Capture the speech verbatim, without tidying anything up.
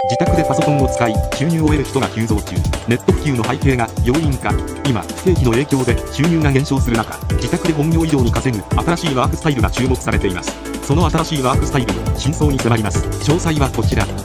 自宅でパソコンを使い収入を得る人が急増中。ネット普及の背景が要因か。今不景気の影響で収入が減少する中、自宅で本業以上に稼ぐ新しいワークスタイルが注目されています。その新しいワークスタイルの真相に迫ります。詳細はこちら。